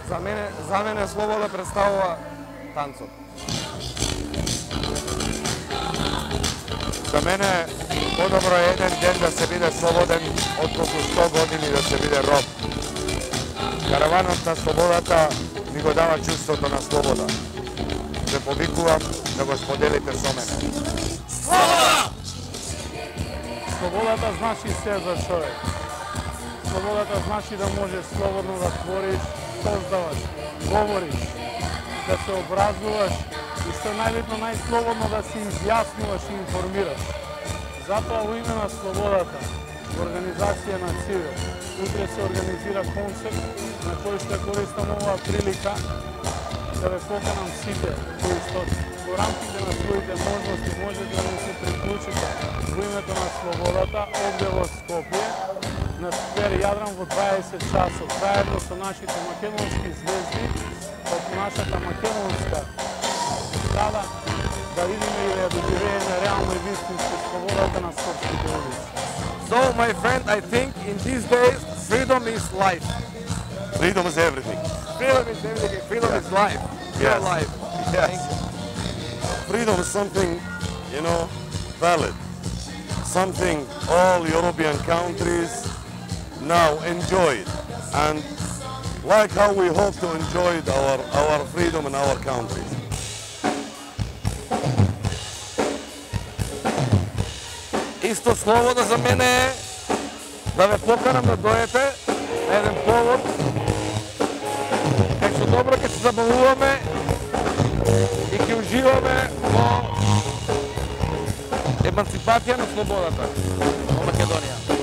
За мене слобода представува танцот. За мене подобро е еден ден да се биде слободен, отколку 100 години да се биде роб. Караванот на слободата ми го дава чувството на слобода. Ве повикувам да го споделите со мене. Слобода! Слободата значи се за човек. Слободата значи да можеш слободно да твориш, создаваш, говориш, да се образуваш и што најбитно најслободно да се изјаснуваш и информираш. Затоа во име на слободата, организација на Цивил, утре се организира концерт на кој што користам оваа прилика да ве поканам сите кои што во рамките на своите можности можете да се приклучите во името на слободата овде во Скопје на сквер Јадран во 20 часот, заедно со нашите македонски звезди од нашата македонска стада, да видиме и да доживееме реално и вистински слободата на скопските улици. So, my friend, I think in these days, freedom is life. Freedom is everything. Freedom is everything. Freedom is life. Your Yes. life. Yes. Freedom is something, valid. Something all European countries now enjoy. And like how we hope to enjoy our freedom in our countries. Исто слобода за мене е да ве поканам да дојдете на еден повод кај што добро ќе се забавуваме и ќе уживаме во емансипација на слободата во Македонија.